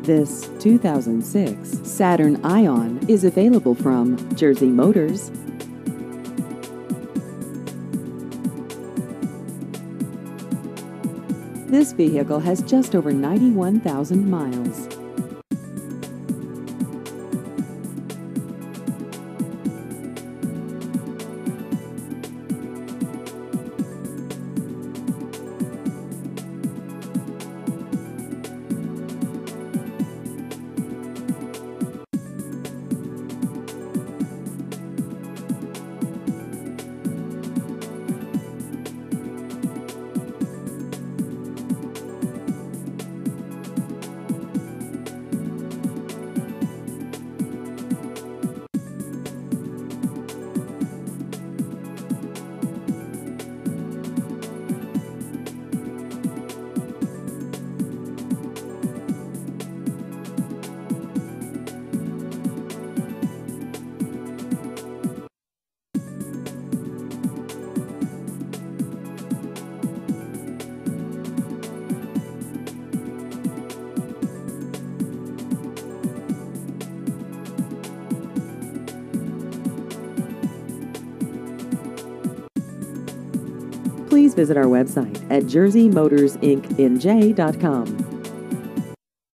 This 2006 Saturn Ion is available from Jersey Motors. This vehicle has just over 91,000 miles. Please visit our website at jerseymotorsinc.com.